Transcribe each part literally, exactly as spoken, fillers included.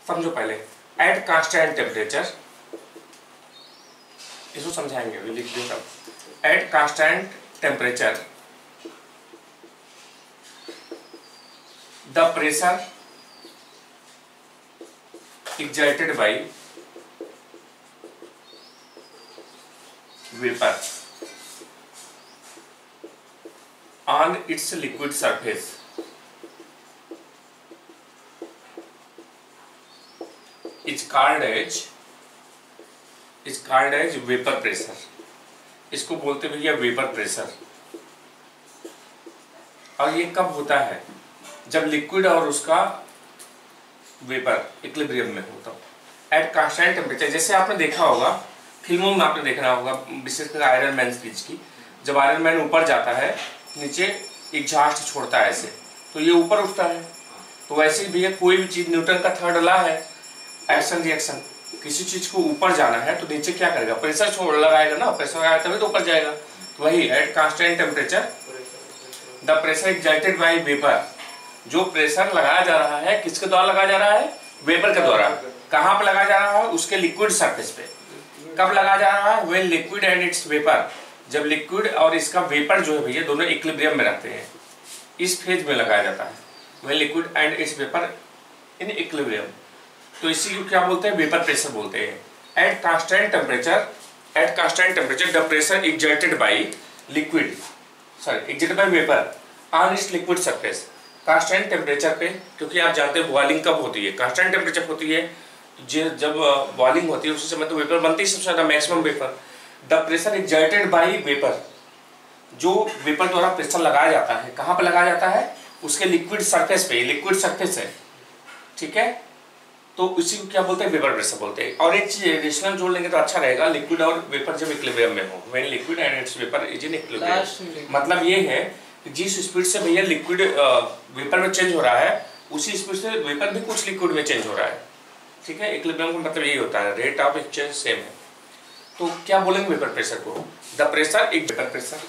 समझो पहले, eight constant temperature, इसको समझाएंगे अभी, लिख दो तब। At constant temperature the pressure exerted by vapor on its liquid surface is called as is called as vapor pressure। इसको बोलते भैया वेपर प्रेशर। और ये कब होता है? जब लिक्विड और उसका वेपर इक्विलिब्रियम में होता है एट कांस्टेंट टेम्परेचर। जैसे आपने देखा होगा फिल्मों में, आपने देखना होगा विशेषकर आयरन मैन सीरीज की, जब आयरन मैन ऊपर जाता है नीचे एग्जॉस्ट छोड़ता है ऐसे, तो ये ऊपर उठता है। तो वैसे ही भैया कोई भी चीज, न्यूटन का थर्ड लॉ है एक्शन रिएक्शन, किसी चीज को ऊपर जाना है तो नीचे क्या करेगा? प्रेशर छोड़ लगाएगा ना, प्रेशर लगाएगा तभी तो ऊपर जाएगा। तो वही at constant temperature the pressure exerted by vapour, जो प्रेशर लगाया जा रहा है किसके द्वारा लगाया जा रहा है? वेपर के द्वारा। कहां पर लगाया जा रहा है? उसके लिक्विड सरफेस पे। कब लगाया जा रहा है? When liquid and its vapour, जब लिक्विड और इसका वेपर जो है भैया दोनों इक्विलिब्रियम में रहते हैं, इस फेज में लगाया जाता है। When liquid and its vapour in equilibrium, तो इसी को क्या बोलते हैं? वेपर प्रेशर बोलते हैं। At constant temperature at constant temperature the pressure exerted by liquid sorry exerted by vapour on its liquid surface. Constant temperature पे, क्योंकि आप जानते हैं बॉइलिंग कब होती है? कांस्टेंट टेम्परेचर होती है जब बॉइलिंग होती है, उसी समय तो वेपर बनती है सबसे ज्यादा, maximum vapour. The pressure exerted by vapour, जो वेपर द्वारा प्रेशर लगाया जाता है, कहाँ पे लगाया जाता है? उसके लिक्विड सरफेस पे। लिक्विड सरफेस है, ठीक है, तो इसी को क्या बोलते हैं? वेपर प्रेशर बोलते हैं। और एक चीज एडिशनल जोड़ लेंगे तो अच्छा रहेगा, लिक्विड और वेपर जब इक्विलिब्रियम में हो, when liquid and its vapour is in equilibrium. मतलब ये है जिस स्पीड से भैया लिक्विड वेपर में चेंज हो रहा है, उसी स्पीड से वेपर भी कुछ लिक्विड में चेंज हो रहा है, ठीक है। इक्विलिब्रियम का मतलब यही होता है, रेट ऑफ एक्सचेंज सेम है। तो क्या बोलेंगे वेपर प्रेशर को? द प्रेशर एक वेपर प्रेशर।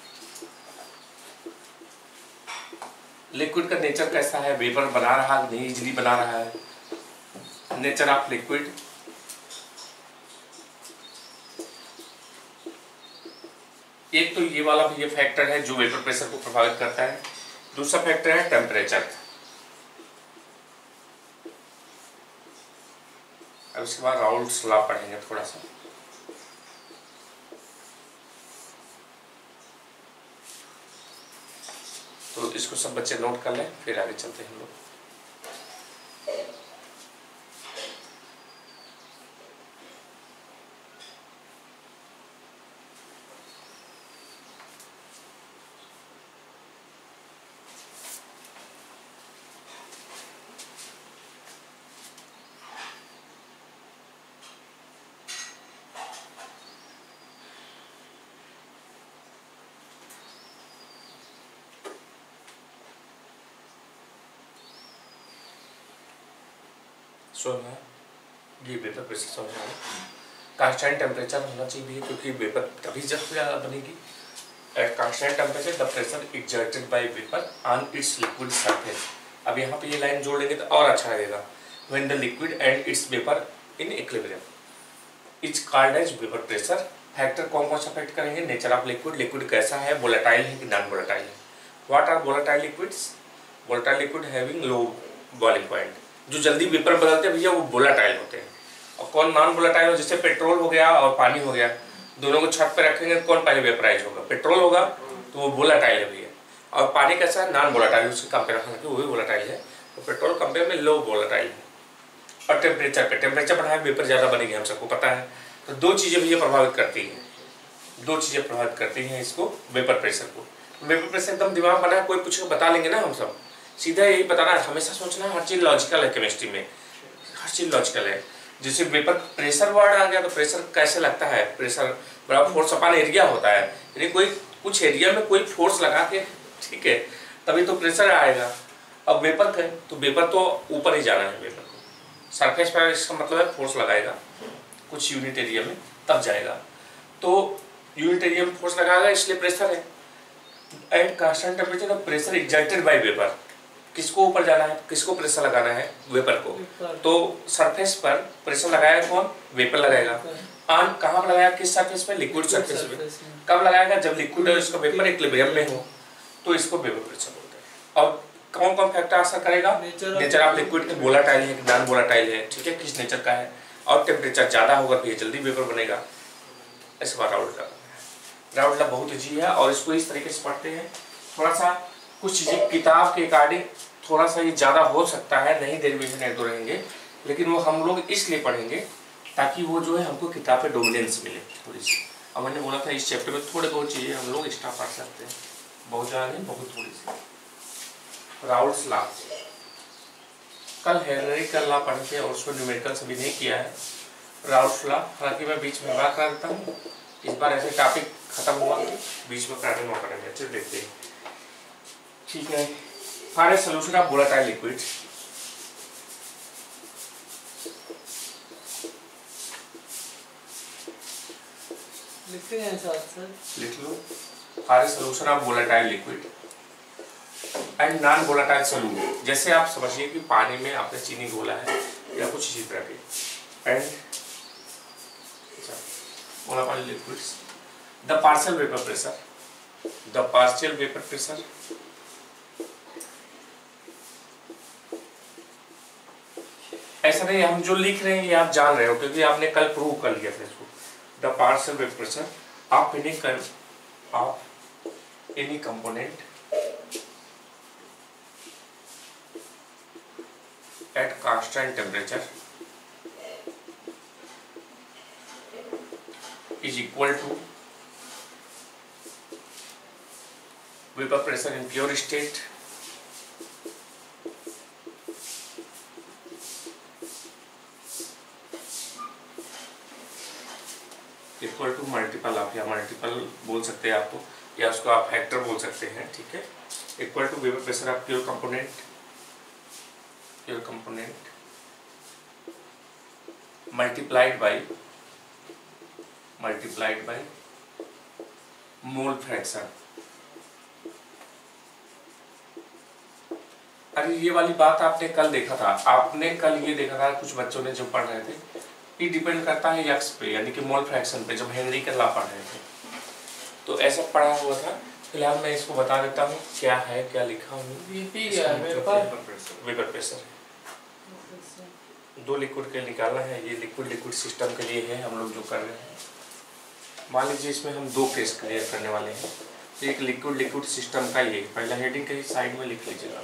लिक्विड का नेचर कैसा है? वेपर बना रहा है, नहीं इजिली बना रहा है। नेचर ऑफ लिक्विड, एक तो ये वाला भी ये फैक्टर है जो वेपर प्रेशर को प्रभावित करता है। दूसरा फैक्टर है टेम्परेचर। अब इसके बाद राउल्ट्स लॉ पढ़ेंगे थोड़ा सा। तो इसको सब बच्चे नोट कर लें, फिर आगे चलते हैं हम लोग। सोना ये वेपर प्रेशर समझना है। कांस्टेंट टेम्परेचर होना चाहिए क्योंकि वेपर तभी जब ज़्यादा बनेगी। At constant temperature the pressure exerted by vapour on its liquid surface. अब यहाँ पे ये लाइन जोड़ लेंगे तो और अच्छा लगेगा। When the liquid and its vapour in equilibrium is called as vapour pressure. Factor कौन कौन सा फैक्ट करेंगे? नेचर ऑफ लिक्विड, लिक्विड कैसा है, वोलेटाइल है कि नॉन वोलेटाइल है। What are volatile liquids? Volatile liquid having low boiling point. जो जल्दी वेपर बदलते हैं भैया वो वोलेटाइल होते हैं। और कौन नॉन वोलेटाइल हो? जैसे पेट्रोल हो गया और पानी हो गया, दोनों को छत पे रखेंगे तो कौन पहले वेपराइज होगा? पेट्रोल होगा, तो वो वोलेटाइल है भैया। और पानी कैसा है? नॉन वोलेटाइल, उसके कंपेयर रखा वो भी वोलेटाइल है। तो पेट्रोल कंपेयर में लो वोलेटाइल है। और टेम्परेचर पे, टेम्परेचर बढ़ाए वेपर ज़्यादा बनेगी, हम सबको पता है। तो दो चीज़ें भैया प्रभावित करती हैं, दो चीज़ें प्रभावित करती हैं इसको, वेपर प्रेशर को। वेपर प्रेशर एकदम दिमाग बना है, कोई पूछ के बता लेंगे ना हम सब, सीधा यही बताना है। हमेशा सोचना है हर चीज़ लॉजिकल है, केमिस्ट्री में हर चीज़ लॉजिकल है। जैसे वेपर प्रेशर वर्ड आ गया तो प्रेशर कैसे लगता है? प्रेशर बड़ा फोर्स अपॉन एरिया होता है, यानी कोई कुछ एरिया में कोई फोर्स लगा के, ठीक है, तभी तो प्रेशर आएगा। अब वेपर का तो वेपर तो ऊपर ही जाना है, वेपर को सरफेस पर, इसका मतलब है फोर्स लगाएगा कुछ यूनिट एरिया में तब जाएगा। तो यूनिट एरिया में फोर्स लगाएगा इसलिए प्रेशर है। At constant temperature pressure exerted by vapour किसको ऊपर जाना है, किसको प्रेशर लगाना है, वेपर को। तो सरफेस पर प्रेशर लगाएगा कौन, वेपर लगाएगा। ऑन कहाँ पर लगाया, किस सरफेस पे, लिक्विड सरफेस पे। कब लगाएगा, जब लिक्विड और इसका वेपर इक्विलिब्रियम में हो, तो इसको वेपर प्रेशर बोलते हैं। और कौन कौन फैक्टर असर करेगा, नेचर ऑफ लिक्विड के, वोलाटाइल है कि नॉन वोलाटाइल है, ठीक है, किस नेचर का है, और टेम्परेचर ज्यादा होगा तो ये जल्दी वेपर बनेगा। इस बार राउंड लगा राउंड लगा बहुत ईजी है और इसको इस तरीके से पढ़ते हैं। थोड़ा सा कुछ चीजें किताब के अकॉर्डिंग थोड़ा सा ये ज्यादा हो सकता है, नहीं डेरिवेशन एक दो रहेंगे, लेकिन वो हम लोग इसलिए पढ़ेंगे ताकि वो जो है हमको किताब पे डोमिनेंस मिले थोड़ी सी। अब मैंने बोला था इस चैप्टर में थोड़े बहुत चीजें हम लोग एक्स्ट्रा पढ़ सकते हैं, बहुत ज़्यादा नहीं, बहुत थोड़ी सी। राउल्ट्स लॉ, कल हेनरी का लॉ पढ़े थे और उसको न्यूमेरिकल सभी नहीं किया है। राउल्ट्स लॉ हालांकि मैं बीच में बात कर देता हूँ, इस बार ऐसे टॉपिक खत्म हुआ बीच में पैटर्न में पढ़ेंगे, अच्छे देखते हैं, ठीक है। Find a solution of volatile liquid, लिखते हैं साथ सर, लिख लो। Find a solution of volatile liquid and non volatile solute. जैसे आप समझिए कि पानी में आपने चीनी घोला है या कुछ इसी तरह के, and volatile liquids, the partial vapour pressure, the partial vapour pressure ऐसा नहीं, हम जो लिख रहे हैं ये आप जान रहे हो क्योंकि आपने कल प्रूव कर लिया था इसको। The partial vapour pressure of any of any component at constant temperature is equal to vapor pressure in pure state equal to multiple of, या मल्टीपल बोल सकते हैं आपको, या उसको आप फैक्टर बोल सकते हैं, ठीक है। Equal to vapour pressure of pure component, your component multiplied by multiplied by mole fraction। अरे ये वाली बात आपने कल देखा था, आपने कल ये देखा था, कुछ बच्चों ने जो पढ़ रहे थे, ये डिपेंड करता है यक्स पे, यानी कि मोल फ्रैक्शन पे, जब हेनरी का लॉ पढ़ रहे थे तो ऐसा पढ़ा हुआ था। फिलहाल मैं इसको बता देता हूँ क्या है, क्या लिखा हूँ। वेपर प्रेशर दो लिक्विड के निकालना है, ये लिक्विड लिक्विड सिस्टम के लिए है हम लोग जो कर रहे हैं। मान लीजिए इसमें हम दो केस क्लियर करने वाले हैं, तो एक लिक्विड लिक्विड सिस्टम का ये पहला हेडिंग के साइड में लिख लीजिएगा।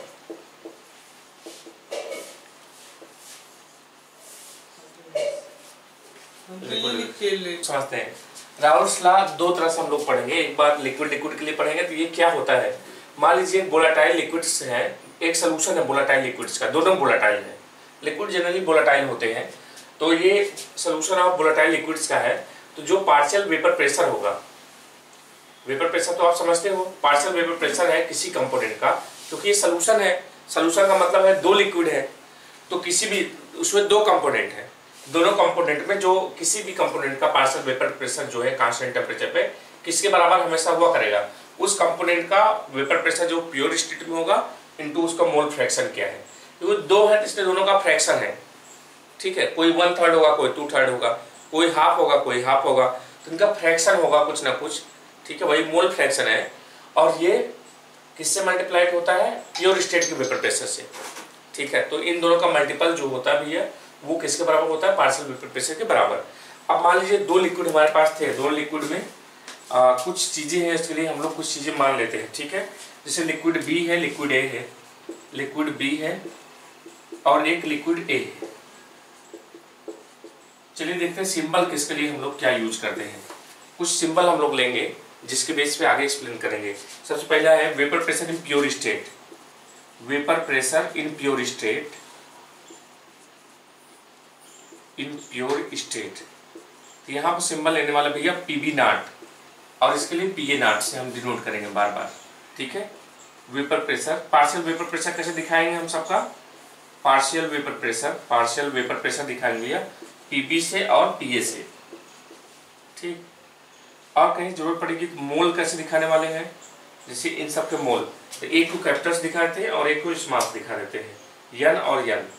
समझते हैं राउल्ट्स लॉ दो तरह से हम लोग पढ़ेंगे, एक बार लिक्विड लिक्विड के लिए पढ़ेंगे तो ये क्या होता है। मान लीजिए वोलेटाइल लिक्विड्स है, एक सोल्यूशन है वोलेटाइल लिक्विड्स का, दोनों वोलेटाइल है, लिक्विड जनरली वोलेटाइल होते हैं, तो ये सोल्यूशन ऑफ वोलेटाइल लिक्विड्स का है। तो जो पार्शियल वेपर प्रेशर होगा, वेपर प्रेशर तो आप समझते हो, पार्शियल वेपर प्रेशर है किसी कंपोनेंट का, क्योंकि ये सोल्यूशन है, सोल्यूशन का मतलब है दो लिक्विड है, तो किसी भी उसमें दो कंपोनेंट है, दोनों कंपोनेंट में जो किसी भी कंपोनेंट का पार्शियल वेपर प्रेशर जो है कांस्टेंट टेम्परेचर पे किसके बराबर हमेशा हुआ करेगा, उस कंपोनेंट का वेपर प्रेशर जो प्योर स्टेट में होगा इनटू उसका मोल फ्रैक्शन क्या है। तो दो है, इसलिए दोनों का फ्रैक्शन है, ठीक है, कोई वन थर्ड होगा, कोई टू थर्ड होगा, कोई हाफ होगा, कोई हाफ होगा, तो इनका फ्रैक्शन होगा कुछ ना कुछ, ठीक है, वही मोल फ्रैक्शन है। और ये किससे मल्टीप्लाइड होता है, प्योर स्टेट के वेपर प्रेशर से, ठीक है। तो इन दोनों का मल्टीपल जो होता भी है वो किसके बराबर होता है, पार्शियल वेपर प्रेशर के बराबर। अब मान लीजिए दो लिक्विड हमारे पास थे, दो लिक्विड में आ, कुछ चीजें हैं, इसके लिए हम लोग कुछ चीजें मान लेते हैं, ठीक है। जैसे लिक्विड बी है, लिक्विड ए है, लिक्विड बी है और एक लिक्विड ए है। चलिए देखते हैं सिंबल किसके लिए हम लोग क्या यूज करते हैं। कुछ सिंबल हम लोग लेंगे जिसके बेस पे आगे एक्सप्लेन करेंगे। सबसे पहला है vapour pressure in pure state, vapour pressure in pure state, in pure state. यहाँ पर सिंबल लेने वाला भैया पीबी नाट, और इसके लिए पीए नाट से हम डिनोट करेंगे बार बार, ठीक है। Vapour pressure, partial vapour pressure कैसे दिखाएंगे हम सबका, partial vapour pressure, partial vapour pressure दिखाएंगे भैया पीबी से और पीए से, ठीक। और कहीं जरूरत पड़ेगी तो मोल कैसे दिखाने वाले हैं, जैसे इन सब के मोल, तो एक को कैपिटल्स दिखा देते हैं और एक को स्मॉल दिखा देते हैं, यन और यन,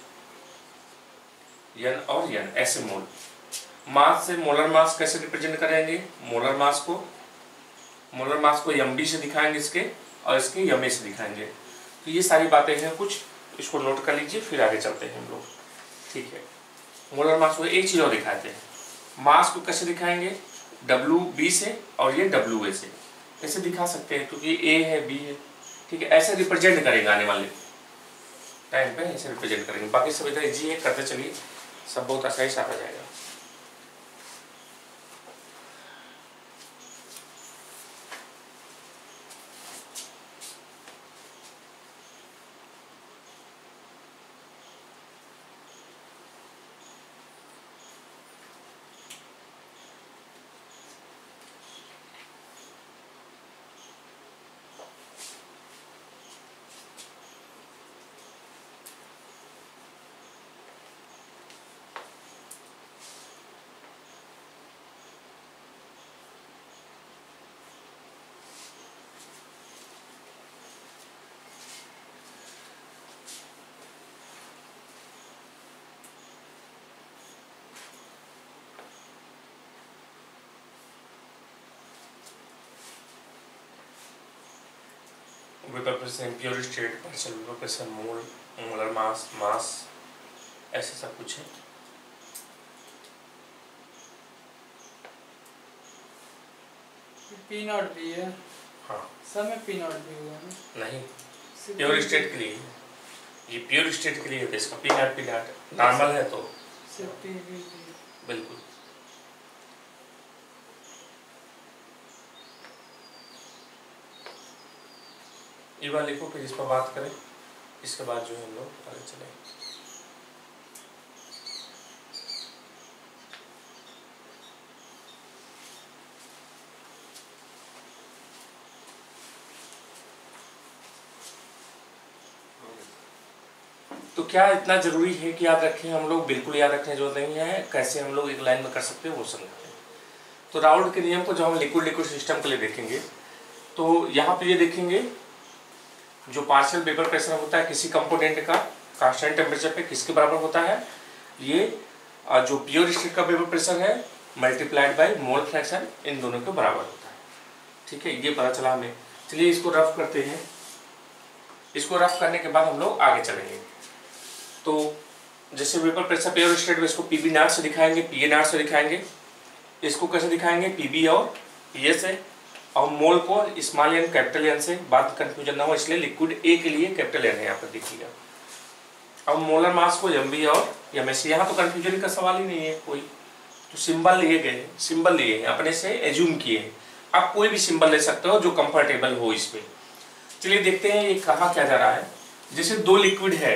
यन और यन, ऐसे मोल। मास से मोलर मास कैसे रिप्रेजेंट करेंगे? मोलर मास को मोलर मास को एम बी से दिखाएंगे इसके, और इसके एम ए से दिखाएंगे। तो ये सारी बातें हैं कुछ, इसको नोट कर लीजिए, फिर आगे चलते हैं हम लोग। ठीक है, मोलर मास को एक चीज और दिखाते हैं, मास को कैसे दिखाएंगे? डब्ल्यू बी से और ये डब्ल्यू ए से ऐसे दिखा सकते हैं, क्योंकि ए है बी है। ठीक है, ऐसे रिप्रेजेंट करेंगे आने वाले टाइम पे, ऐसे रिप्रेजेंट करेंगे। बाकी सब इधर इजी है, करते चलिए, सब बहुत आसानी से आ जाएगा। Vapour pressure, pure state, partial vapour pressure, mole, molar mass, mass, ऐसे सब कुछ है। पी नॉट भी है। हाँ, सब में पी नॉट भी हुआ ना? नहीं, प्योर स्टेट के लिए, ये प्योर स्टेट के लिए है, इसका P naught, P naught normal है तो सिर्फ पी भी बिल्कुल। ये बार लिखो, फिर इस पर बात करें, इसके बाद जो है हम लोग आगे चलें। तो क्या इतना जरूरी है कि याद रखें हम लोग? बिल्कुल याद रखने जो नहीं है, कैसे हम लोग एक लाइन में कर सकते हैं वो समझते हैं। तो राउल्ट के नियम को जब हम लिक्विड लिक्विड सिस्टम के लिए देखेंगे, तो यहाँ पे ये देखेंगे, जो पार्शियल वेपर प्रेशर होता है किसी कंपोनेंट का कांस्टेंट टेम्परेचर पे किसके बराबर होता है? ये जो प्योर स्टेट का वेपर प्रेशर है मल्टीप्लाइड बाय मोल फ्रैक्शन, इन दोनों के बराबर होता है। ठीक है, ये पता चला हमें। चलिए इसको रफ करते हैं। इसको रफ करने के बाद हम लोग आगे चलेंगे। तो जैसे वेपर प्रेशर प्योर स्टेट में इसको पीबी नॉट से दिखाएंगे, पीए नॉट से दिखाएंगे। इसको कैसे दिखाएंगे? पीबी और पीए से, और मोल को स्मॉल एन कैपिटल एन से। बात कंफ्यूजन ना हो इसलिए लिक्विड ए के लिए कैपिटल एन है यहाँ पर देखिएगा। अब मोलर मास को एम बी और एम एस, यहाँ तो कंफ्यूजन का सवाल ही नहीं है कोई, तो सिंबल लिए गए, सिंबल लिए हैं अपने से एज्यूम किए हैं। आप कोई भी सिंबल ले सकते हो जो कंफर्टेबल हो इसमें। चलिए देखते हैं ये कहा क्या जा रहा है। जैसे दो लिक्विड है,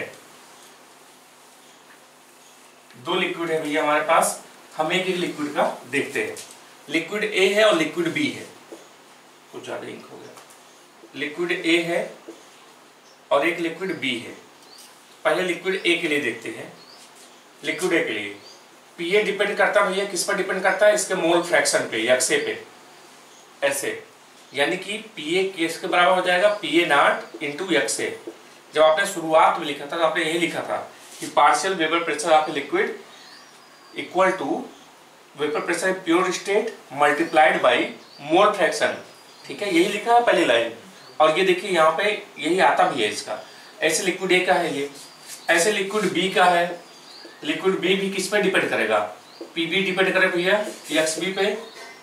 दो लिक्विड है भैया हमारे पास, हम एक एक लिक्विड का देखते हैं। लिक्विड ए है और लिक्विड बी है, कुछ ज्यादा इंक हो गया। लिक्विड ए है और एक लिक्विड बी है। पहले लिक्विड ए के लिए देखते हैं। लिक्विड ए के लिए पीए डिपेंड करता है भैया किस पर डिपेंड करता है? इसके मोल फ्रैक्शन पे, यक्से पे, ऐसे, यानी कि पीए किसके बराबर हो जाएगा? P A naught into X A. जब आपने शुरुआत में लिखा था तो आपने यही लिखा था कि partial vapour pressure of liquid equal to vapour pressure pure state multiplied by mole fraction. ठीक है, यही लिखा है पहली लाइन। और ये देखिए यहाँ पे यही आता भी है इसका। ऐसे लिक्विड ए का है ये, ऐसे लिक्विड बी का है। लिक्विड बी भी किस पे डिपेंड करेगा? पीबी डिपेंड करेगा भैया एक्स बी पे,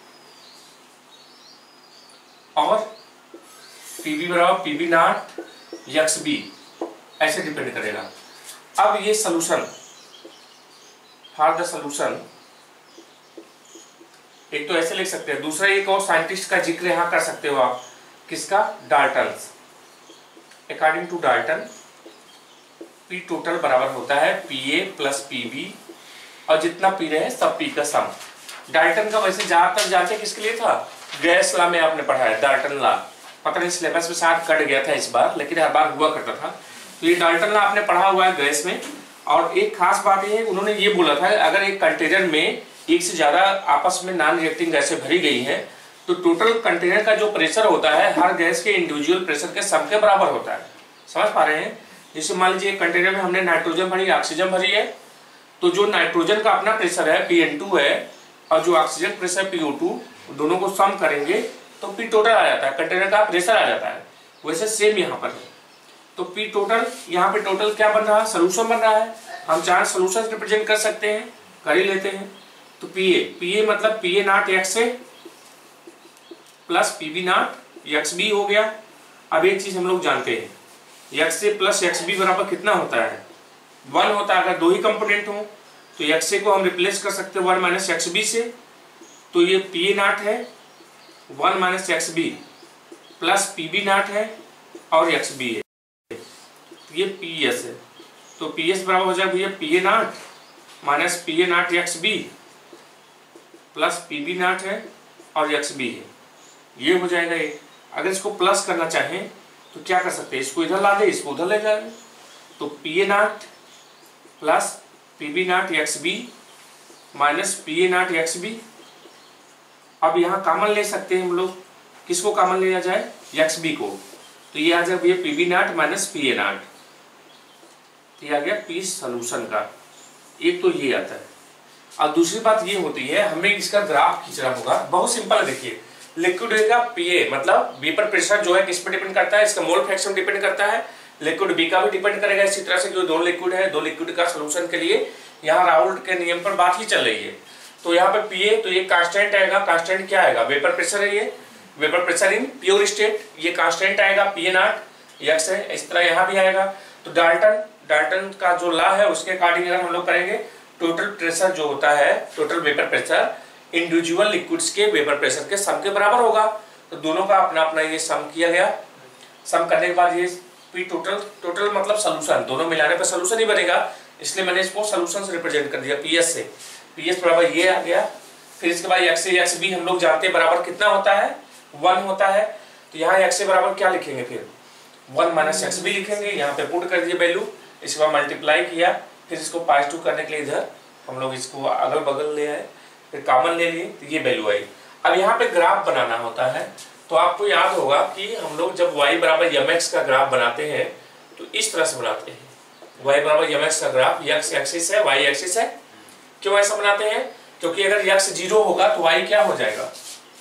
और पीबी बराबर पीबी नॉट एक्स बी, ऐसे डिपेंड करेगा। अब ये सोल्यूशन फॉर द सोल्यूशन, एक तो ऐसे लिख सकते हैं, दूसरा एक और साइंटिस्ट का जिक्र यहां कर सकते हो आप, किसका? Dalton's. According to Dalton P total बराबर होता है P A plus P B, और जितना पी रहे हैं सब पी का सम। डाल्टन का वैसे ज्यादातर जानते किसके लिए था? गैस लॉ में आपने पढ़ा है, डाल्टन लॉ। पता नहीं सिलेबस में शायद कट गया था इस बार, लेकिन हर बार हुआ करता था। तो ये डाल्टन लॉ आपने पढ़ा हुआ है गैस में। और एक खास बात ये है, उन्होंने ये बोला था अगर एक कंटेनर में एक से ज्यादा आपस में नॉन रिएक्टिंग गैसें भरी गई है तो टोटल कंटेनर का जो प्रेशर होता है हर गैस के इंडिविजुअल प्रेशर के सम के बराबर होता है। समझ पा रहे हैं? जैसे मान लीजिए कंटेनर में हमने नाइट्रोजन भरी, ऑक्सीजन भरी है, तो जो नाइट्रोजन का अपना प्रेशर है पी एन टू है और जो oxygen pressure P O two, दोनों को सम करेंगे तो पी टोटल आ जाता है, कंटेनर का प्रेशर आ जाता है। वैसे सेम यहाँ पर है, तो पी टोटल, यहाँ पे टोटल क्या बन रहा है, सोल्यूशन बन रहा है। हम चाहे सोल्यूशन रिप्रेजेंट कर सकते हैं, कर ही लेते हैं। तो पी ए, पी ए मतलब P A naught X A plus P B naught X B हो गया। अब एक चीज हम लोग जानते हैं, X A plus X B बराबर कितना होता है, वन होता है। अगर दो ही कंपोनेंट हो तो एक्स ए को हम रिप्लेस कर सकते हैं वन माइनस एक्स बी से, तो ये पी ए नॉट है one minus X B plus P B naught है और एक्स बी है, तो ये पी एस है। तो पी एस बराबर हो जाएगा भैया P A naught minus P A naught X B plus P B naught है और एक्स बी है, ये हो जाएगा ये। अगर इसको प्लस करना चाहें तो क्या कर सकते हैं, इसको इधर ला दे, इसको उधर ले जाएंगे, तो P A naught plus P B naught X B minus P A naught X B. अब यहाँ कॉमन ले सकते हैं हम लोग, किसको कॉमन लिया जाए, एक्स बी को, तो ये आ जाएगा भैया P B naught minus P A naught, ये आ गया पी सोल्यूशन का। एक तो ये आता है। और दूसरी बात ये होती है, हमें इसका ग्राफ खींचना होगा। बहुत सिंपल, देखिए लिक्विड का पीए मतलब वेपर प्रेशर जो है किस पे डिपेंड करता है, इसका मोल फ्रैक्शन डिपेंड करता है, लिक्विड बी का भी डिपेंड करेगा। इसी तरह से जो दो लिक्विड है, दो लिक्विड का सोल्यूशन के लिए यहाँ राउल्ट के नियम पर बात ही चल रही है। तो यहाँ पे पीए, तो ये कांस्टेंट आएगा। कांस्टेंट क्या आएगा, वेपर प्रेशर है, ये vapour pressure in pure state, ये कांस्टेंट आएगा पीए नॉट एक्स है। इस तरह यहाँ भी आएगा। तो डाल्टन डाल्टन का जो लॉ है उसके अकॉर्डिंग अगर हम लोग करेंगे, टोटल प्रेशर जो होता है, total vapour pressure individual liquids के वेपर प्रेशर के सम के बराबर होगा। तो दोनों का अपना अपना ये सम किया गया। सम करने के बाद ये पी टोटल, टोटल मतलब सोल्यूशन, दोनों मिलाने पर सोल्यूशन ही बनेगा, इसलिए मैंने इसको सोल्यूशन से रिप्रेजेंट कर दिया पीएस से। पीएस बराबर ये आ गया। फिर इसके बाद एक्स ए एक्स बी हम लोग जानते हैं बराबर कितना होता है, वन होता है। तो यहाँ एक्स ए बराबर क्या लिखेंगे, फिर वन माइनस एक्स बी लिखेंगे। यहाँ पे पुट कर दिए वैल्यू, इसके बाद मल्टीप्लाई किया, फिर इसको पास टू करने के लिए इधर हम लोग इसको अगल बगल ले आए, फिर कॉमन ले लिए, तो ये वैल्यू आई। अब यहाँ पे ग्राफ बनाना होता है, तो आपको याद होगा कि हम लोग जब y बराबर एम एक्स का ग्राफ बनाते हैं तो इस तरह से बनाते हैं। y बराबर एम एक्स का ग्राफ, x एक्सिस है, y एक्सिस है। क्यों ऐसा बनाते हैं, क्योंकि अगर x जीरो होगा तो y क्या हो जाएगा,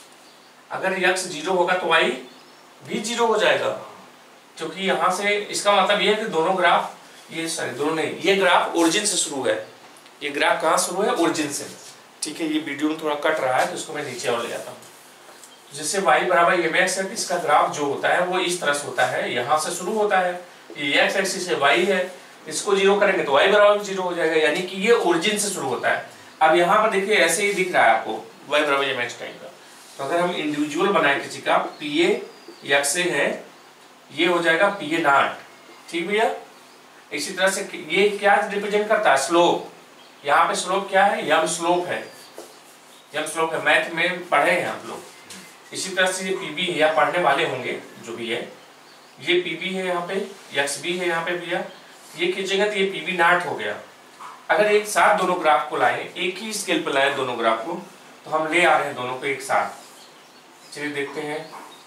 अगर x जीरो होगा तो y भी जीरो हो जाएगा। क्योंकि यहाँ से इसका मतलब ये है कि दोनों ग्राफ, ये सॉरी दोनों नहीं, ये ग्राफ ओरिजिन से शुरू है। ये ग्राफ कहाँ शुरू है, ओरिजिन से। ठीक है, ये वीडियो में थोड़ा कट रहा है तो इसको मैं नीचे और ले जाता हूँ। जिससे y बराबर एम एक्स है, इसका ग्राफ जो होता है वो इस तरह से होता है, यहाँ से शुरू होता है, ये x एक्सिस है, y है, इसको जीरो करेंगे तो y बराबर जीरो हो जाएगा, यानी कि ये ओरिजिन से शुरू होता है। अब यहाँ पर देखिए ऐसे ही दिख रहा है आपको y बराबर एम एक्स टाइप का। तो अगर हम इंडिविजुअल बनाए किसी का, पी ए एक्स ए है, ये हो जाएगा पी ए नॉट। ठीक भैया, इसी तरह से ये क्या रिप्रेजेंट करता है, स्लोप। यहाँ पे स्लोप क्या है, यम स्लोप है, यम स्लोप है, मैथ में पढ़े हैं आप लोग। इसी तरह से ये पीबी है, या पढ़ने वाले होंगे जो भी है, ये पीबी है, यहाँ पे एक्स बी है, यहाँ पे भैया ये कीजिएगा तो ये पीबी नॉट हो गया। अगर एक साथ दोनों ग्राफ को लाए, एक ही स्केल पर लाए दोनों ग्राफ को, तो हम ले आ रहे हैं दोनों को एक साथ। चलिए देखते हैं,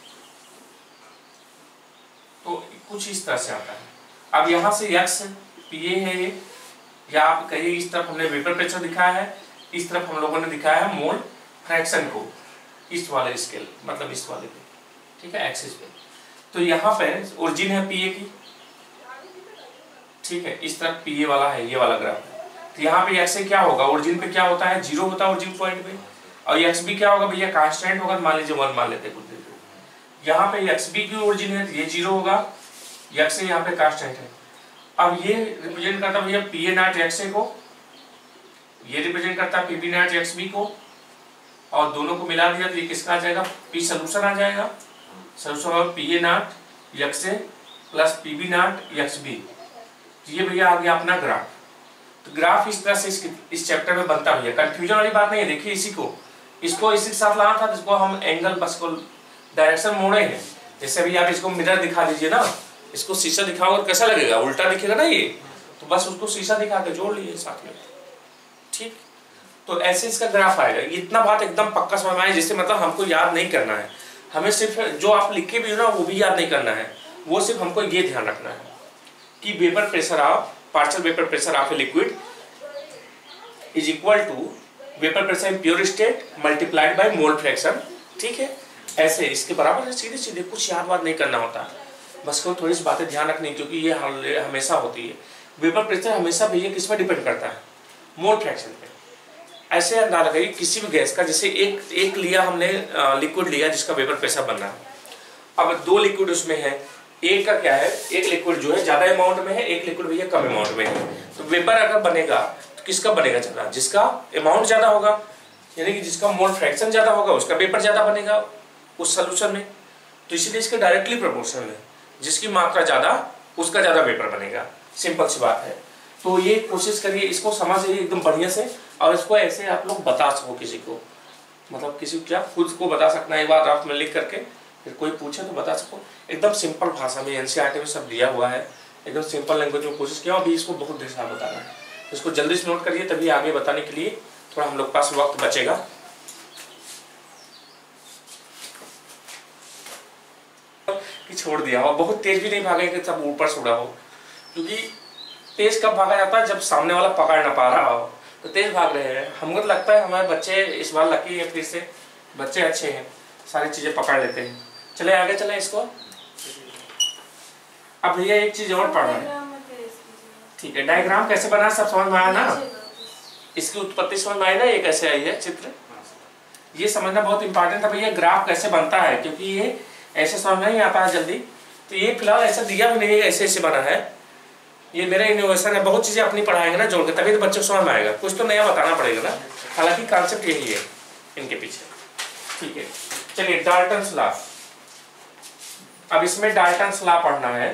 तो कुछ इस तरह से आता है। अब यहाँ से एक्स पी ए है ये, या आप कहिए इस तरफ हमने वेपर प्रेशर दिखाया है, इस तरफ हम लोगों ने दिखाया है मोल फ्रैक्शन को, इस वाले स्केल मतलब इस वाले पे, ठीक है, एक्सिस पे। तो यहाँ पे ओरिजिन है पीए की, ठीक है, इस तरफ पीए वाला है, ये वाला ग्राफ है। तो यहाँ पे एक्स क्या होगा, ओरिजिन पे क्या होता है, जीरो होता है ओरिजिन पॉइंट पे। और एक्स बी क्या होगा भैया, कांस्टेंट होगा, मान लीजिए वन मान लेते कुछ देर पे। यहाँ पे एक्स बी की ओरिजिन है तो ये जीरो होगा, एक्स यहाँ पे कांस्टेंट है। अब ये रिप्रेजेंट करता है भैया P A naught X A को, ये रिप्रेजेंट करता है P B naught X B को, और दोनों को मिला दिया तो ये किसका आ जाएगा, पी सोल्यूशन आ जाएगा। Solution P A naught X A plus P B naught X B. ये भैया आ गया अपना ग्राफ। तो ग्राफ इस तरह से इस, इस चैप्टर में बनता भैया, कंफ्यूजन वाली बात नहीं है। देखिए इसी को इसको इसी के साथ लाना था, जिसको हम एंगल बस को डायरेक्शन मोड़े हैं। जैसे भी आप इसको मिरर दिखा दीजिए ना, इसको शीशा दिखाओगे कैसा लगेगा, उल्टा दिखेगा ना ये, तो बस उसको शीशा दिखा के जोड़ लीजिए साथ में। ठीक, तो ऐसे इसका ग्राफ आएगा। इतना बात एकदम पक्का समझ में आए, जिससे मतलब हमको याद नहीं करना है, हमें सिर्फ जो आप लिखे भी हो ना वो भी याद नहीं करना है, वो सिर्फ हमको ये ध्यान रखना है कि vapour pressure of partial vapour pressure of a liquid is equal to vapour pressure in pure state multiplied by mole fraction. ठीक है, ऐसे इसके बराबर है, सीधे सीधे, कुछ याद वाद नहीं करना होता, बस को थोड़ी सी बातें ध्यान रखनी, क्योंकि ये हमेशा होती है। वेपर प्रेशर हमेशा भैया किस पर डिपेंड करता है? मोल फ्रैक्शन पे। ऐसे अंदाजा लगाइए किसी भी गैस का, जैसे एक एक लिया हमने लिक्विड लिया जिसका वेपर प्रेशर बन रहा है, अब दो लिक्विड उसमें है, एक का क्या है, एक लिक्विड जो है ज्यादा अमाउंट में है, एक लिक्विड भैया कम अमाउंट में है। तो वेपर अगर बनेगा तो किसका बनेगा ज्यादा? जिसका अमाउंट ज्यादा होगा, यानी कि जिसका मोल फ्रैक्शन ज्यादा होगा उसका वेपर ज्यादा बनेगा उस सोल्यूशन में। तो इसलिए इसके डायरेक्टली प्रोपोर्शनल है, जिसकी मात्रा ज्यादा उसका ज्यादा वेपर बनेगा, सिंपल सी बात है। तो ये कोशिश करिए, इसको समझ जाइए एकदम बढ़िया से, और इसको ऐसे आप लोग बता सको किसी को, मतलब किसी को क्या, खुद को बता सकना है एक बार ड्राफ्ट में लिख करके, फिर कोई पूछे तो बता सको एकदम सिंपल भाषा में। एनसीईआरटी में सब दिया हुआ है, एकदम सिंपल लैंग्वेज में कोशिश किया, अभी इसको बहुत देर से बताना है, तो इसको जल्दी से नोट करिए, तभी आगे बताने के लिए थोड़ा हम लोग पास वक्त बचेगा। कि छोड़ दिया हो, बहुत तेज भी नहीं भागे कि सब ऊपर से उड़ा हो, क्योंकि तेज कब भागा जाता है? जब सामने वाला पकड़ ना पा रहा हो, तो तेज भाग रहे हैं। हमको तो लगता है हमारे बच्चे इस बार लकी है, फिर से बच्चे अच्छे हैं, सारी चीजें पकड़ लेते हैं। चले आगे चले इसको। अब भैया एक चीज और पढ़ रहे हैं, ठीक है, डायग्राम कैसे बना सब समझ में आया ना? इसकी उत्पत्ति समझ में आई ना, ये कैसे आई है चित्र, ये समझना बहुत इंपॉर्टेंट है भैया। ग्राफ कैसे बनता है, क्योंकि ये ऐसे समझ नहीं आता है जल्दी, तो ये फिलहाल ऐसा दिया भी नहीं है, ऐसे ऐसे बना है, ये मेरा इनोवेशन है। बहुत चीजें अपनी पढ़ाएंगे ना जोड़ के, तभी तो बच्चों को समझ में आएगा, कुछ तो नया बताना पड़ेगा ना, हालांकि कॉन्सेप्ट यही है इनके पीछे। ठीक है, चलिए डाल्टन्स लॉ, अब इसमें डाल्टन्स लॉ पढ़ना है,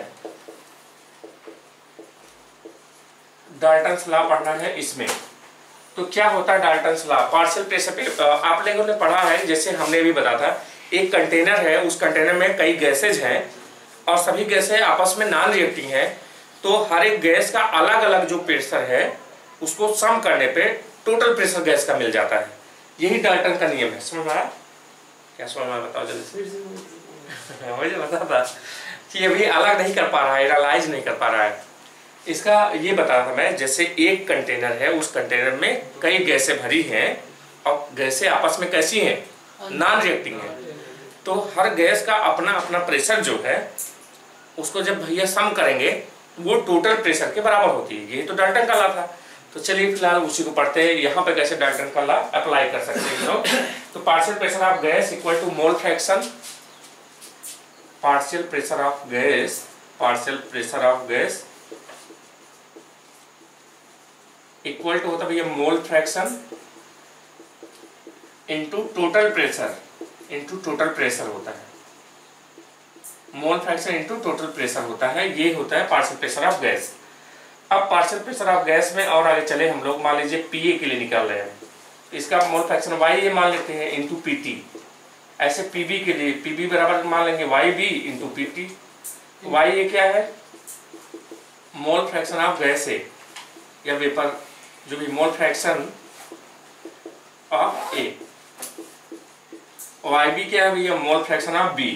डाल्टन्स लॉ पढ़ना है इसमें। तो क्या होता है डाल्टन्स लॉ? पार्शियल प्रेशर पे आप लोगों ने पढ़ा है, जैसे हमने भी बताया था, एक कंटेनर है, उस कंटेनर में कई गैसेज हैं और सभी गैसें आपस में नॉन रिएक्टिंग है, तो हर एक गैस का अलग अलग जो प्रेशर है उसको सम करने पे टोटल प्रेशर गैस का मिल जाता है। यही डाल्टन का नियम है, समझ में आया? क्या समझ में आया बताओ जल्दी से। मुझे पता था कि अभी अलग नहीं कर पा रहा है, एनालाइज नहीं कर पा रहा है। इसका ये बता था मैं, जैसे एक कंटेनर है, उस कंटेनर में कई गैसें भरी हैं और गैसें आपस में कैसी हैं? नॉन रिएक्टिंग है। तो हर गैस का अपना अपना प्रेशर जो है उसको जब भैया सम करेंगे वो टोटल प्रेशर के बराबर होती है। ये तो डाल्टन का लॉ था। तो चलिए फिलहाल उसी को पढ़ते हैं, यहाँ पे कैसे डाल्टन का लॉ अप्लाई कर सकते हैं लोग। तो partial pressure of gas equal to mole fraction, partial pressure of gas, partial pressure of gas equal to होता है भैया mole fraction into total pressure, into total pressure होता है, mole fraction into total pressure होता है, ये होता है पार्शियल प्रेशर ऑफ गैस। अब पार्शियल प्रेशर ऑफ गैस में और आगे चले हम लोग, मान लीजिए पीए के लिए निकाल रहे हैं, इसका मोल फ्रैक्शन वाई ये मान लेते हैं इनटू पीटी। ऐसे पीबी के लिए पीबी बराबर मान लेंगे Y B into P T. Y ये क्या है? मोल फ्रैक्शन ऑफ गैस है या वेपर, जो भी mole fraction of A. Y B क्या है भैया? Mole fraction of B.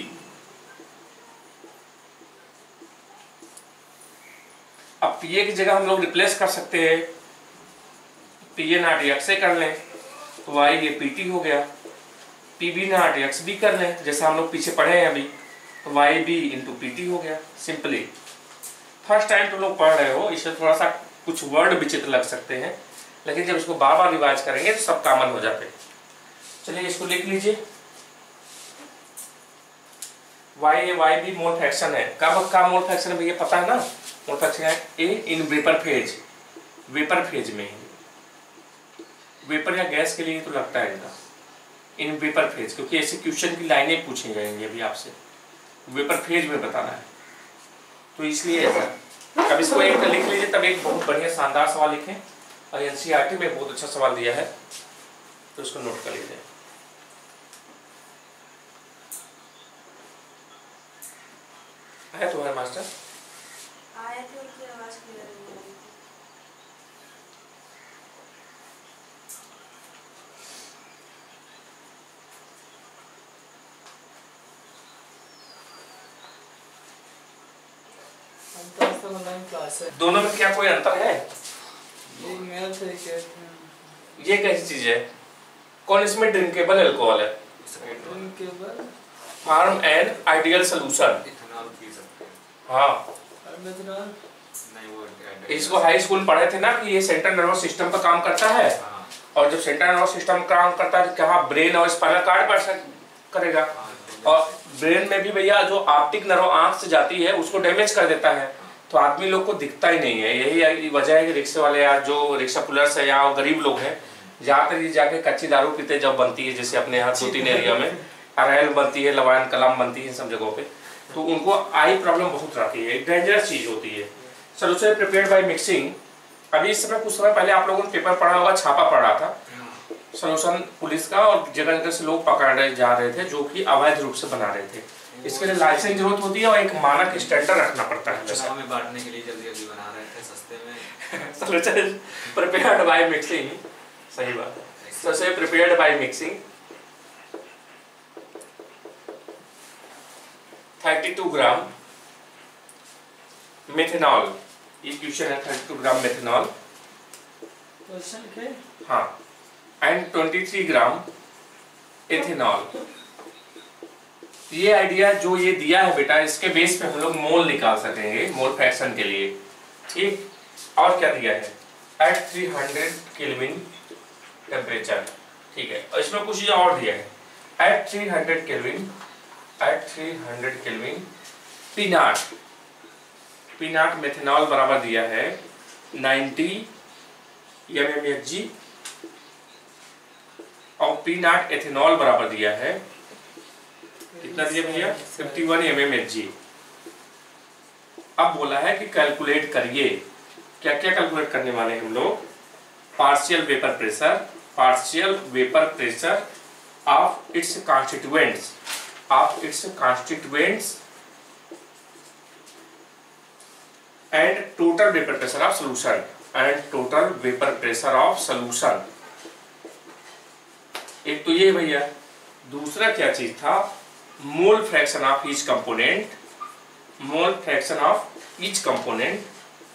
अब पीए की जगह हम लोग रिप्लेस कर सकते हैं, पीए नाट एक्स से कर लें तो वाई ये पीटी हो गया, पीबी नाट एक्स भी कर लें जैसा हम लोग पीछे पढ़े हैं अभी, तो वाई बी इंटू पीटी हो गया। सिंपली फर्स्ट टाइम तो लोग पढ़ रहे हो, इसमें थोड़ा सा कुछ वर्ड विचित्र लग सकते हैं, लेकिन जब इसको बार बार रिवाइज करेंगे तो सब कॉमन हो जाते हैं। चलिए इसको लिख लीजिए, Y A Y B mole fraction है। कब का मोल फ्रैक्शन है भैया पता है ना? मोल फ्रैक्शन है A in vapour phase, vapour phase में, वेपर या गैस के लिए तो लगता है इनका इन वेपर फेज, क्योंकि ऐसे क्वेश्चन की लाइनें पूछी जाएंगी अभी आपसे, वेपर फेज में बताना है, तो इसलिए ऐसा। अब इसको एक लिख लीजिए, तब एक बहुत बढ़िया शानदार सवाल लिखें, और एनसीईआरटी में बहुत अच्छा सवाल दिया है तो इसको नोट कर लीजिए। है तुम्हारे मास्टर? आए थे, उनकी आवाज क्लियर नहीं आ रही थी। ऑनलाइन क्लास है। दोनों में क्या कोई अंतर है? ये मैथ है क्या? ये कैसी चीज है? कौन इसमें ड्रिंकेबल अल्कोहल है? Drinkable form and ideal solution. Ethanol पी सकते हैं। हाँ, और मेथनॉल नहीं वो इसको हाई स्कूल में पढ़े थे ना कि ये सेंट्रल नर्वस सिस्टम पर काम करता है। हाँ, और जब सेंट्रल नर्वस सिस्टम काम करता है तो कहाँ ब्रेन और स्पाइनल कार्ड पर असर करेगा। और ब्रेन में भी भैया जो ऑप्टिक नर्व आंख से जाती है उसको डैमेज कर देता है, तो आदमी लोग को दिखता ही नहीं है। यही वजह है कि रिक्शे वाले या जो रिक्शा पुलर्स है या गरीब लोग हैं, ज्यादातर ये जाके कच्ची दारू पीते जब बनती है, जैसे अपने यहाँ दो तीन एरिया में अरैल बनती है, लवान कलाम बनती है, सब जगहों पे, तो उनको आई प्रॉब्लम बहुत रहती है। एक डेंजरस चीज होती है। Solution prepared by mixing. अभी इस समय कुछ समय पहले आप लोगों ने पेपर पढ़ा होगा, छापा पड़ा था सोल्यूशन पुलिस का, और जगह जगह से लोग पकड़े जा रहे थे जो कि अवैध रूप से बना रहे थे। इसके लिए लाइसेंस जरूरत होती है और एक मानक स्टैंडर्ड रखना पड़ता है। चुनाव में बांटने के लिए जल्दी जल्दी बना रहे थे सस्ते में। सोल्यूशन प्रिपेयर्ड बाय मिक्सिंग, सही बात है। Solution prepared by mixing thirty two gram methanol, ये क्वेश्चन है, thirty two gram methanol, question के हाँ, and twenty three gram ethanol. ये आइडिया जो ये दिया है बेटा, इसके बेस पे हम लोग मोल निकाल सकेंगे मोल फ्रैक्शन के लिए, ठीक। और क्या दिया है? At three hundred kelvin temperature, ठीक है। और इसमें कुछ और दिया है, at three hundred kelvin, at three hundred kelvin P naught, P naught methanol बराबर दिया है ninety M M H G, और पी नॉट एथेनॉल बराबर दिया है कितना दिया भैया? Fifty one M M H G. अब बोला है कि कैलकुलेट करिए, क्या क्या कैलकुलेट करने वाले हम लोग? Partial vapour pressure, partial vapour pressure of its constituents, of its constituents and total vapour pressure of solution, and total vapour pressure of solution. एक तो ये भैया, दूसरा क्या चीज था? Mole fraction of each component, mole fraction of each component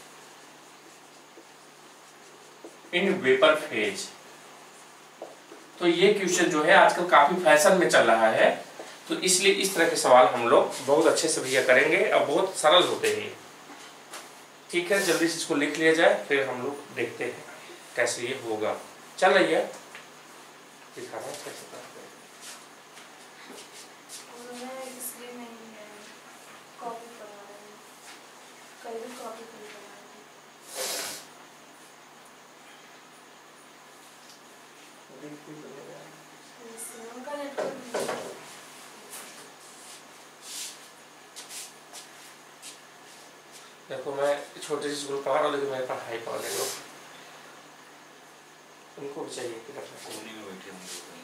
in vapour phase. तो ये क्वेश्चन जो है आजकल काफी फैशन में चल रहा है, तो इसलिए इस तरह के सवाल हम लोग बहुत अच्छे से भैया करेंगे और बहुत सरल होते हैं, ठीक है। जल्दी से इसको लिख लिया जाए, फिर हम लोग देखते हैं कैसे ये होगा। चल रही है दिखा रहा कैसे करते हैं। मैं इसलिए नहीं है कॉपी करवा रही हूँ, कल भी कॉपी कर उनका नेटवर्क। देखो मैं छोटे से स्कूल पढ़ा रहा हूँ, लेकिन मेरे पास हाई पढ़ने लोग, उनको भी चाहिए कि कर सकते हैं। कोने में बैठे होंगे कहीं।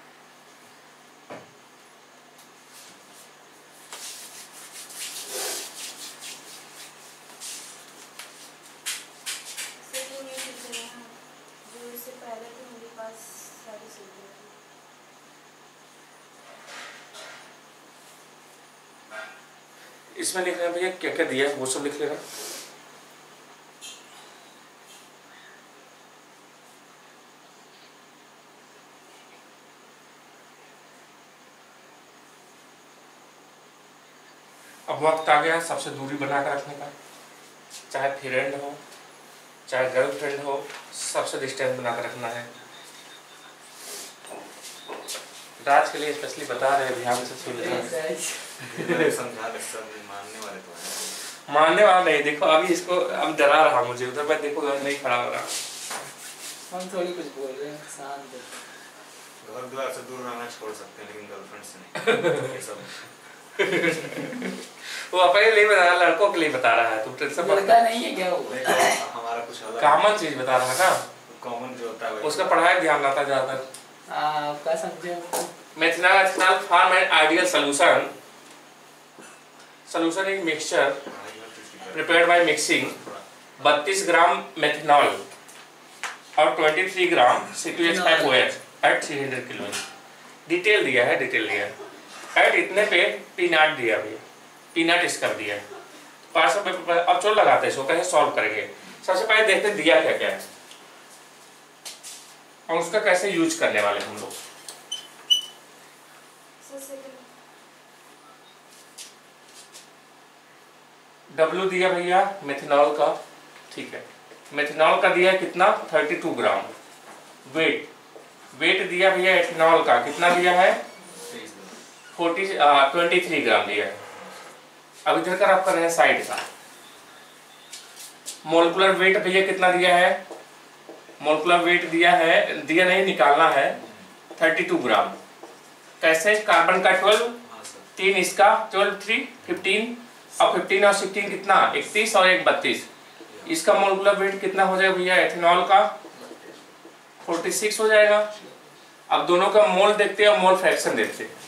सेकंड ये चीजें हैं जो इससे पहले थे मेरे पास सारी चीजें। इसमें लिख रहे हैं भैया क्या क्या दिया है वो सब लिख लेना। अब वक्त आ गया सबसे दूरी बना कर रखने का, चाहे फ्रेंड हो चाहे गर्लफ्रेंड हो, सबसे डिस्टेंस बना कर रखना है। राज के लिए स्पेशली बता रहे हैं, ध्यान से सुन लेना। समझा दे, सब मानने वाले तो हैं। मानने वाला नहीं, देखो अभी इसको अब डरा रहा मुझे, उधर मैं देखो नहीं खड़ा हो रहा। हम थोड़ी कुछ बोल रहे हैं, शांत। घर द्वार से दूर रहना छोड़ सकते हैं, लेकिन गर्लफ्रेंड से नहीं। ये सब वो अपने लिए बता रहा, लड़कों के लिए बता रहा है, तुम टेंशन मत लड़का नहीं है क्या वो? हमारा कुछ अलग कॉमन चीज बता रहा है ना, कॉमन जो होता है उसका पढ़ाई ध्यान रहता है ज्यादातर। हाँ, आपका समझे। Methanol ethanol form an ideal solution, solution in mixture prepared by mixing बत्तीस ग्राम मेथनॉल और तेईस gram C two H five O H at three hundred kelvin. Detail दिया है, डिटेल दिया है। एट इतने पे पी नॉट दिया भैया, पी नॉट इस कर दिया, पार्शियल पेपर पर अब चलो लगाते हैं इसको, कहीं सॉल्व करेंगे। सबसे पहले देखते हैं दिया क्या क्या है और उसका कैसे यूज करने वाले हम लोग। डब्ल्यू दिया भैया मेथनॉल का, ठीक है, मेथनॉल का दिया है कितना बत्तीस ग्राम। वेट वेट दिया भैया एथेनॉल का कितना दिया है फोर्टी ट्वेंटी थ्री ग्राम दिया है। अब इधर का आप कर रहे हैं साइड का। मोलिकुलर वेट भैया कितना दिया है, मोलिकुलर वेट दिया है, दिया नहीं निकालना है, बत्तीस ग्राम। कैसे, कार्बन का ट्वेल्व, तीन इसका ट्वेल्व, थ्री फिफ्टीन, और फिफ्टीन और सिक्सटीन कितना इकतीस और एक बत्तीस। इसका मोलिकुलर वेट कितना हो जाएगा भैया एथेनॉल का छियालीस हो जाएगा। अब दोनों का मोल देखते हैं और मोल फ्रैक्शन देखते हैं।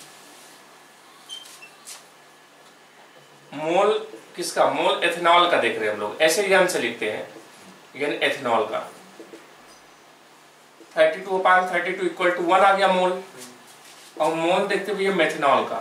मोल किसका, मोल एथेनॉल का देख रहे हैं हम लोग, ऐसे यन से लिखते हैं, यन एथेनॉल का thirty two upon thirty two equal to one आ गया मोल। और मोल देखते भैया मेथनॉल का,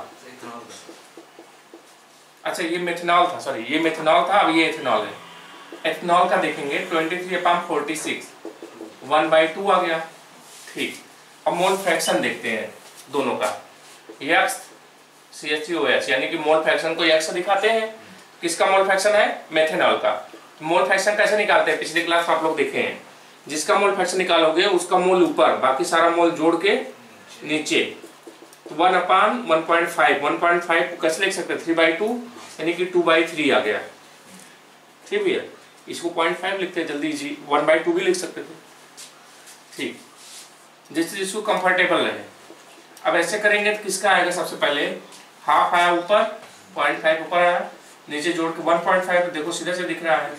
अच्छा ये मेथनॉल था, सॉरी ये मेथनॉल था, अब ये एथेनॉल है। एथेनॉल का देखेंगे twenty three upon forty six, one by two आ गया, ठीक। अब मोल फ्रैक्शन देखते हैं दोनों का, X C H O H, यानी कि मोल फ्रैक्शन को यक्स दिखाते हैं। किसका मोल फ्रैक्शन है, मेथनॉल का। मोल फ्रैक्शन कैसे निकालते हैं, पिछले क्लास में आप लोग देखे हैं, जिसका मोल फ्रैक्शन निकालोगे उसका मोल ऊपर, बाकी सारा मोल जोड़ के नीचे, तो one upon one point five, one point five को कैसे लिख सकते हैं, थ्री बाई टू, यानी कि टू बाई थ्री आ गया, ठीक भैया। इसको पॉइंट फाइव लिखते हैं जल्दी जी, वन बाई टू भी लिख सकते थे, ठीक, जिससे जिसको कंफर्टेबल रहे। अब ऐसे करेंगे तो किसका आएगा, सबसे पहले हाफ आया ऊपर, पॉइंट फाइव ऊपर आया, नीचे जोड़ के वन पॉइंट फाइव, देखो सीधा से दिख रहा है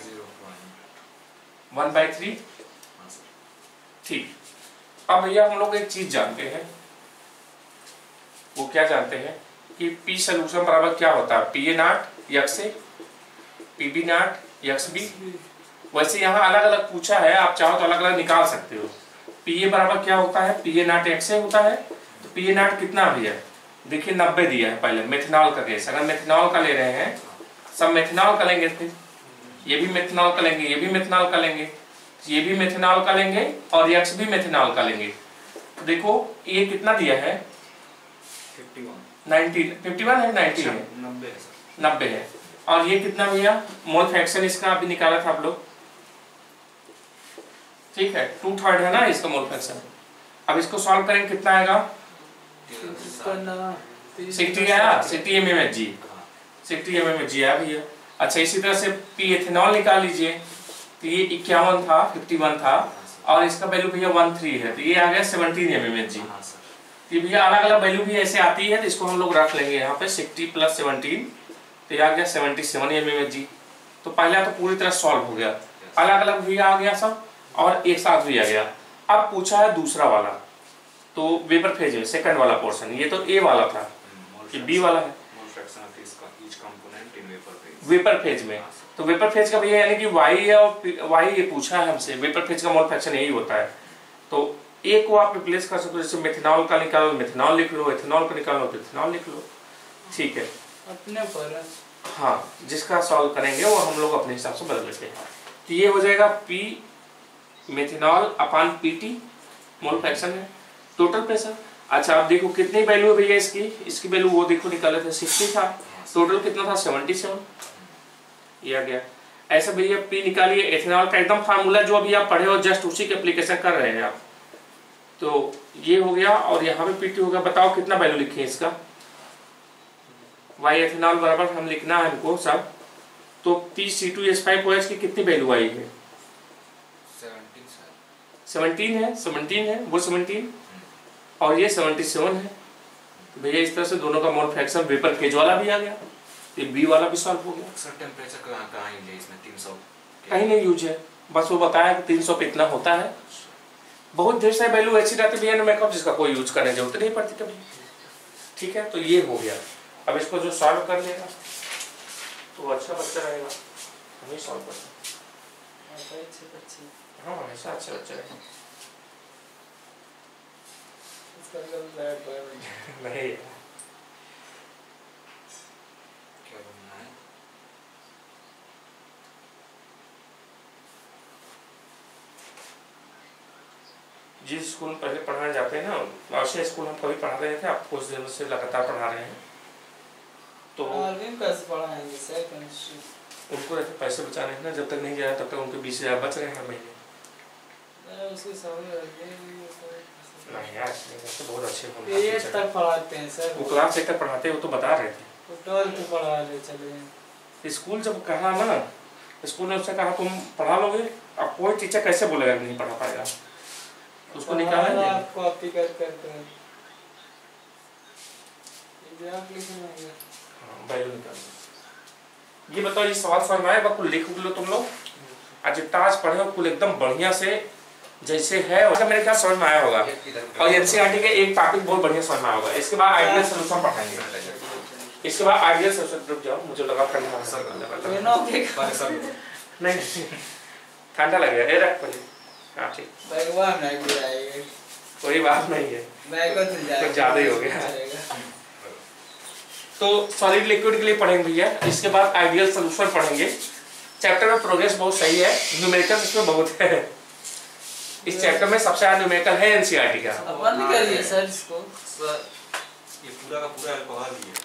वन बाई थ्री, ठीक। अब भैया हम लोग एक चीज जानते हैं, वो क्या जानते हैं कि पी सोल्यूशन बराबर क्या होता है, P A naught X A, P B naught X B. वैसे यहाँ अलग अलग पूछा है, आप चाहो तो अलग अलग निकाल सकते हो। पी ए बराबर क्या होता है, पी ए नाट एक्स ए होता है, तो पी ए नाट कितना भैया, देखिए नब्बे दिया है पहले, मेथनॉल का केस, अगर मेथनॉल का ले रहे हैं, सब मेथनॉल का लेंगे, फिर ये भी मेथनॉल का लेंगे, ये भी मेथनॉल का लेंगे, ये भी मेथनॉल का लेंगे, और यक्स भी मेथनॉल का लेंगे। तो देखो ये कितना दिया है, नाइनटीन, फिफ्टी वन है, नाइनटी है, नब्बे है। और ये कितना भैया, मोल फ्रैक्शन इसका अभी निकाला था आप लोग, ठीक है, टू थर्ड है ना इसका मोल फ्रैक्शन। अब इसको सॉल्व करेंगे कितना आएगा, सिक्सटी आया, sixty M M H G, sixty M M H G आया भैया। अच्छा इसी तरह से पी एथेनॉल निकाल लीजिए, तो ये इक्यावन था, फिफ्टी वन था, और इसका वैल्यू भैया वन थ्री है, तो ये आ गया seventeen M M H G. ये भैया अलग अलग वैल्यू भी ऐसे आती है, तो इसको हम लोग रख लेंगे यहाँ पे सिक्सटी प्लस सेवनटीन, तो ये आ गया seventy seven M M H G. तो पहला तो पूरी तरह सॉल्व हो गया, अलग अलग भी आ गया सब और एक साथ भी आ गया। अब पूछा है दूसरा वाला, तो वेपर फेज में सेकंड वाला पोर्शन, ये तो ए वाला था, ये बी वाला है वेपर फेज में। तो वेपर फेज का भैया यानी कि वाई और वाई ये पूछा है हमसे, वेपर फेज का मोल फ्रैक्शन यही होता है। तो ए को आप रिप्लेस कर सकते हो, जैसे मेथनॉल का निकालो मेथनॉल लिख लो, एथेनॉल का निकालो तो एथेनॉल लिख लो, ठीक है, अपने पर। हाँ जिसका सॉल्व करेंगे वो हम लोग अपने हिसाब से बदल लेते हैं। तो ये हो जाएगा P methanol upon P T, mole fraction है, टोटल प्रेशर। अच्छा आप देखो कितनी वैल्यू है भैया इसकी, इसकी वैल्यू वो देखो निकाले थे सिक्सटी था, टोटल कितना था सेवेंटी सेवन, ये आ गया। ऐसे भैया पी निकालिए, एथेनॉल का एकदम फार्मूला जो अभी आप पढ़े हो जस्ट उसी के एप्लीकेशन कर रहे हैं आप, तो ये हो गया। और यहाँ पे पीटी हो गया, बताओ कितना वैल्यू लिखे इसका, वाई एथेनॉल बराबर हम लिखना है हमको सब, तो P C two S five O H की कितनी वैल्यू आई है, सेवनटीन है, सेवनटीन है, वो सेवनटीन और ये सेवेंटी सेवन है। तो भैया इस तरह से दोनों का मोल फ्रैक्शन वेपर फेज वाला भी आ गया, ये बी वाला भी सॉल्व हो गया। सर टेंपरेचर कहाँ कहाँ है इसमें, तीन सौ कहीं नहीं यूज है, बस वो बताया कि तीन सौ पे इतना होता है। बहुत ढेर सारी वैल्यू ऐसी रहती है मेकअप जिसका कोई यूज करने की जरूरत नहीं पड़ती कभी, ठीक है। तो ये हो गया। अब इसको जो सॉल्व कर लेगा तो अच्छा बच्चा रहेगा, हम ही सॉल्व करते हैं, हाँ हमेशा अच्छे बच्चे रहेंगे। नहीं क्या बनना है, जिस स्कूल में पहले पढ़ाने जाते हैं ना, वैसे स्कूल हम कभी पढ़ा रहे थे, आप कुछ दिनों से लगातार पढ़ा रहे हैं, तो आगे कैसे पढ़ाएंगे सर केमिस्ट्री? उनको रहते पैसे बचाने हैं ना, जब तक नहीं गया तब तक उनके बीस हजार बच रहे हैं हर महीने। मैं उसके सामने रख देंगे नहीं यार, तो बहुत अच्छे होंगे। एट तक पढ़ाते हैं सर, वो क्लास एट तक पढ़ाते हैं, वो तो बता रहे थे। वो ट्वेल्थ पढ़ा ले चले। स्कूल जब कहा ना, स्कूल ने उससे कहा तुम पढ़ा लोगे, अब कोई टीचर कैसे बोलेगा नहीं पढ़ा पाएगा, उसको निकालेंगे। आप कॉपी कर कर कर एग्जाम लिखेंगे। हाँ, वैल्यू निकालेंगे। ये बताओ, ये सवाल समझ में आएगा? कुल लिख लो तुम लोग, आज टास्क पढ़े हो कुल एकदम बढ़िया से जैसे है, और मेरे ख्याल समझ में आया होगा। और एनसीईआरटी के एक टॉपिक बहुत बढ़िया समझ में आएगा। इसके बाद आइडियल सॉल्यूशन पढ़ाएंगे। इसके बाद आइडियल सॉल्यूशन, रुक जाओ मुझे लगा ठंडा नहीं, ठंडा लग गया, ये रख पहले। हाँ ठीक, भगवान नहीं गिराएगा, कोई बात नहीं है, कुछ ज्यादा ही हो गया। तो सॉलिड लिक्विड के लिए पढ़ेंगे भैया, इसके बाद आइडियल सॉल्यूशन पढ़ेंगे। चैप्टर में प्रोग्रेस बहुत सही है, न्यूमेरिकल इसमें बहुत है। इस चैप्टर में सबसे ज्यादा न्यूमेरिकल है एनसीईआरटी का। अपन करिए सर इसको। सर ये पूरा का पूरा अल्कोहल ही है।